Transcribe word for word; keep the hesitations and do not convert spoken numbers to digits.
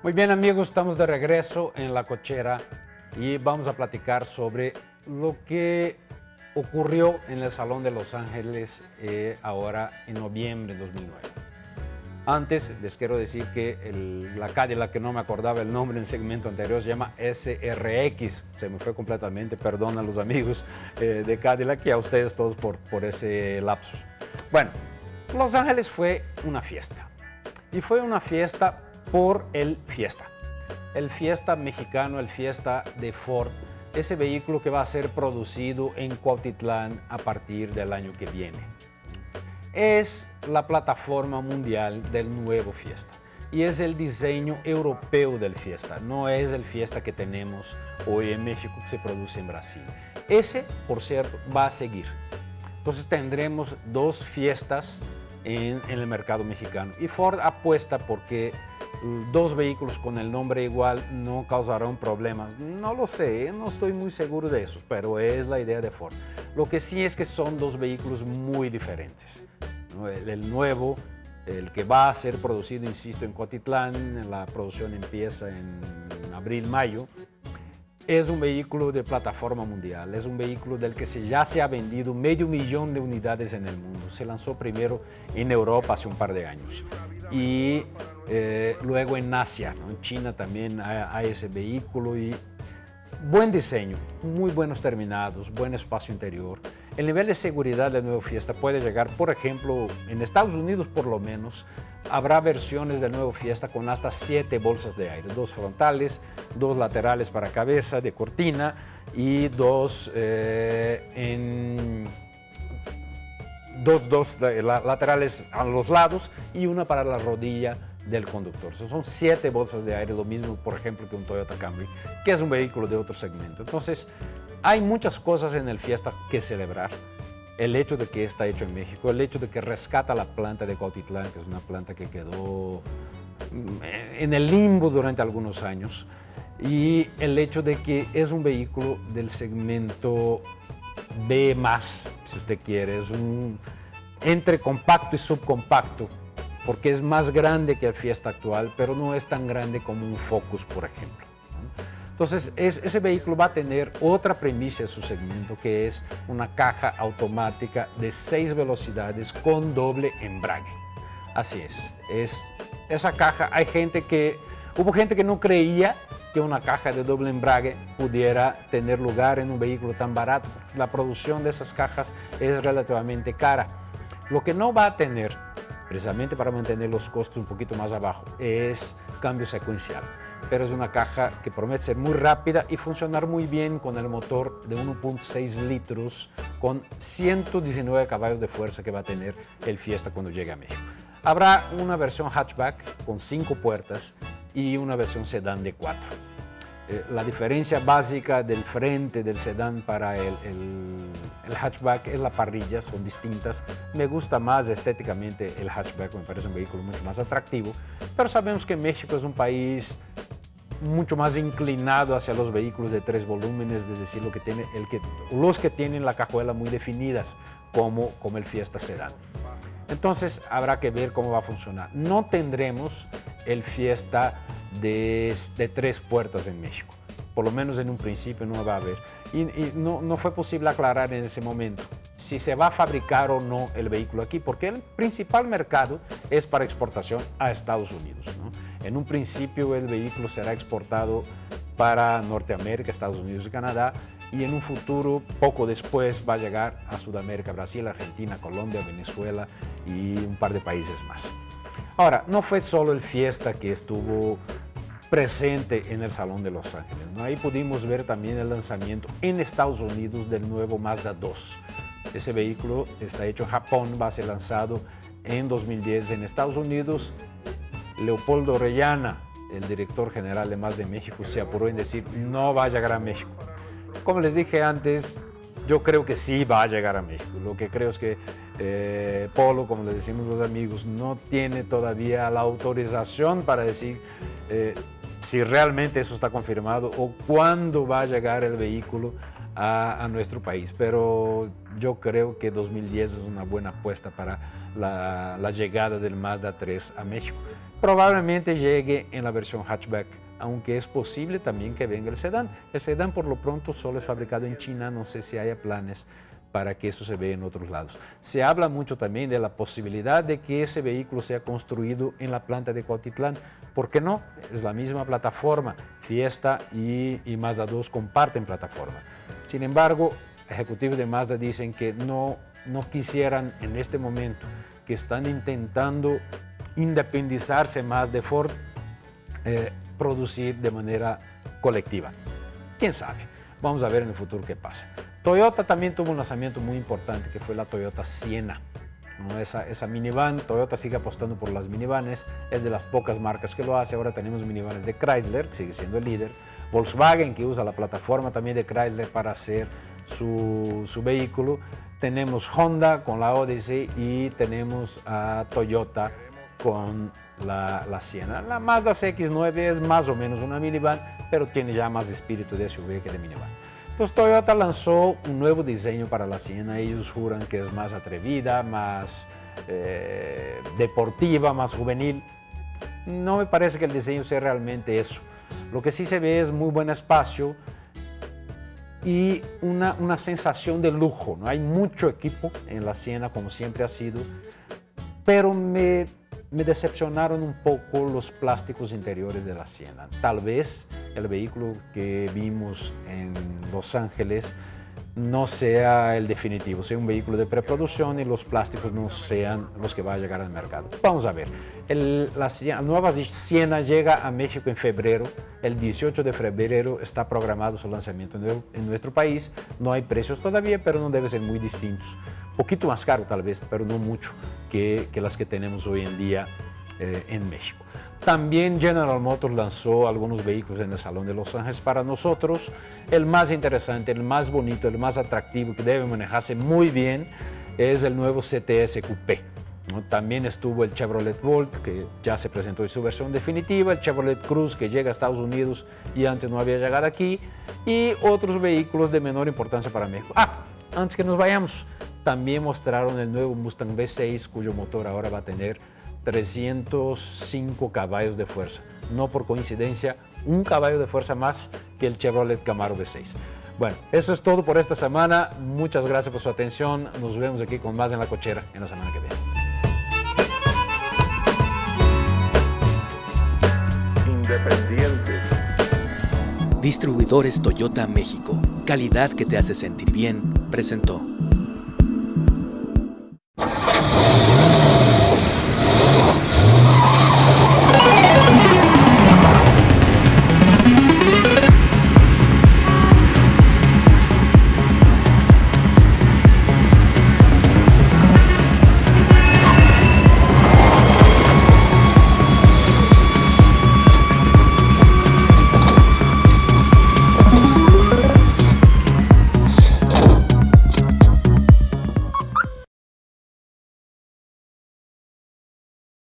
Muy bien, amigos, estamos de regreso en La Cochera y vamos a platicar sobre lo que ocurrió en el Salón de Los Ángeles eh, ahora en noviembre de dos mil nueve. Antes les quiero decir que el, la Cadillac, que no me acordaba el nombre en el segmento anterior, se llama S R X. Se me fue completamente, perdón a los amigos eh, de Cadillac y a ustedes todos por, por ese lapsus. Bueno, Los Ángeles fue una fiesta y fue una fiesta por el Fiesta. El Fiesta mexicano, el Fiesta de Ford, ese vehículo que va a ser producido en Cuautitlán a partir del año que viene. Es la plataforma mundial del nuevo Fiesta y es el diseño europeo del Fiesta, no es el Fiesta que tenemos hoy en México que se produce en Brasil. Ese, por cierto, va a seguir. Entonces tendremos dos Fiestas en, en el mercado mexicano y Ford apuesta porque dos vehículos con el nombre igual no causarán problemas. No lo sé, no estoy muy seguro de eso, pero es la idea de Ford. Lo que sí es que son dos vehículos muy diferentes. El, el nuevo, el que va a ser producido, insisto, en Cuautitlán, la producción empieza en abril, mayo, es un vehículo de plataforma mundial, es un vehículo del que se, ya se ha vendido medio millón de unidades en el mundo. Se lanzó primero en Europa hace un par de años y eh, luego en Asia, ¿no? En China también hay ese vehículo y buen diseño, muy buenos terminados, buen espacio interior. El nivel de seguridad del nuevo Fiesta puede llegar, por ejemplo, en Estados Unidos por lo menos, habrá versiones del nuevo Fiesta con hasta siete bolsas de aire, dos frontales, dos laterales para cabeza de cortina y dos, eh, en, dos, dos laterales a los lados y una para la rodilla del conductor. Son siete bolsas de aire, lo mismo, por ejemplo, que un Toyota Camry, que es un vehículo de otro segmento. Entonces, hay muchas cosas en el Fiesta que celebrar. El hecho de que está hecho en México, el hecho de que rescata la planta de Cuautitlán, que es una planta que quedó en el limbo durante algunos años, y el hecho de que es un vehículo del segmento B más, si usted quiere, es un entre compacto y subcompacto, porque es más grande que el Fiesta actual, pero no es tan grande como un Focus, por ejemplo. Entonces, es, ese vehículo va a tener otra premisa de su segmento, que es una caja automática de seis velocidades con doble embrague. Así es, es esa caja, hay gente que, hubo gente que no creía que una caja de doble embrague pudiera tener lugar en un vehículo tan barato, porque la producción de esas cajas es relativamente cara. Lo que no va a tener, precisamente para mantener los costos un poquito más abajo, es cambio secuencial. Pero es una caja que promete ser muy rápida y funcionar muy bien con el motor de uno punto seis litros con ciento diecinueve caballos de fuerza que va a tener el Fiesta cuando llegue a México. Habrá una versión hatchback con cinco puertas y una versión sedán de cuatro. Eh, la diferencia básica del frente del sedán para el, el, el hatchback es la parrilla, son distintas. Me gusta más estéticamente el hatchback, me parece un vehículo mucho más atractivo, pero sabemos que México es un país mucho más inclinado hacia los vehículos de tres volúmenes, es decir, lo que tiene, el que, los que tienen la cajuela muy definidas, como, como el Fiesta Sedán. Entonces habrá que ver cómo va a funcionar. No tendremos el Fiesta de, de tres puertas en México, por lo menos en un principio no va a haber. Y, y no, no fue posible aclarar en ese momento si se va a fabricar o no el vehículo aquí, porque el principal mercado es para exportación a Estados Unidos, ¿no? En un principio el vehículo será exportado para Norteamérica, Estados Unidos y Canadá, y en un futuro, poco después, va a llegar a Sudamérica, Brasil, Argentina, Colombia, Venezuela y un par de países más. Ahora, no fue solo el Fiesta que estuvo presente en el Salón de Los Ángeles, ¿no? Ahí pudimos ver también el lanzamiento en Estados Unidos del nuevo Mazda dos. Ese vehículo está hecho en Japón, va a ser lanzado en dos mil diez en Estados Unidos. Leopoldo Orellana, el director general de Mazda de México, se apuró en decir no va a llegar a México. Como les dije antes, yo creo que sí va a llegar a México. Lo que creo es que eh, Polo, como le decimos los amigos, no tiene todavía la autorización para decir eh, si realmente eso está confirmado o cuándo va a llegar el vehículo a, a nuestro país. Pero yo creo que dos mil diez es una buena apuesta para la, la llegada del Mazda tres a México. Probablemente llegue en la versión hatchback, aunque es posible también que venga el sedán. El sedán por lo pronto solo es fabricado en China, no sé si haya planes para que eso se vea en otros lados. Se habla mucho también de la posibilidad de que ese vehículo sea construido en la planta de Cuautitlán. ¿Por qué no? Es la misma plataforma, Fiesta y, y Mazda dos comparten plataforma. Sin embargo, ejecutivos de Mazda dicen que no, no quisieran en este momento, que están intentando independizarse más de Ford, eh, producir de manera colectiva. ¿Quién sabe? Vamos a ver en el futuro qué pasa. Toyota también tuvo un lanzamiento muy importante que fue la Toyota Sienna, ¿no? Esa, esa minivan. Toyota sigue apostando por las minivanes, es de las pocas marcas que lo hace. Ahora tenemos minivanes de Chrysler, sigue siendo el líder. Volkswagen, que usa la plataforma también de Chrysler para hacer su, su vehículo. Tenemos Honda con la Odyssey y tenemos a Toyota con la, la Sienna. La Mazda C X nueve es más o menos una minivan, pero tiene ya más espíritu de S U V que de minivan. Pues Toyota lanzó un nuevo diseño para la Sienna. Ellos juran que es más atrevida, más eh, deportiva, más juvenil. No me parece que el diseño sea realmente eso. Lo que sí se ve es muy buen espacio y una, una sensación de lujo, ¿no? Hay mucho equipo en la Sienna, como siempre ha sido, pero me, me decepcionaron un poco los plásticos interiores de la Sienna. Tal vez el vehículo que vimos en Los Ángeles no sea el definitivo, sea un vehículo de preproducción y los plásticos no sean los que van a llegar al mercado. Vamos a ver, el, la, la nueva Sienna llega a México en febrero, el dieciocho de febrero está programado su lanzamiento en, en nuestro país. No hay precios todavía, pero no deben ser muy distintos. Un poquito más caro tal vez, pero no mucho que, que las que tenemos hoy en día eh, en México. También General Motors lanzó algunos vehículos en el Salón de Los Ángeles para nosotros. El más interesante, el más bonito, el más atractivo, que debe manejarse muy bien, es el nuevo C T S Coupé, ¿no? También estuvo el Chevrolet Volt, que ya se presentó en su versión definitiva, el Chevrolet Cruze, que llega a Estados Unidos y antes no había llegado aquí, y otros vehículos de menor importancia para México. Ah, antes que nos vayamos, también mostraron el nuevo Mustang V seis, cuyo motor ahora va a tener trescientos cinco caballos de fuerza. No por coincidencia, un caballo de fuerza más que el Chevrolet Camaro V seis. Bueno, eso es todo por esta semana. Muchas gracias por su atención. Nos vemos aquí con más en La Cochera en la semana que viene. Independientes. Distribuidores Toyota México. Calidad que te hace sentir bien. Presentó.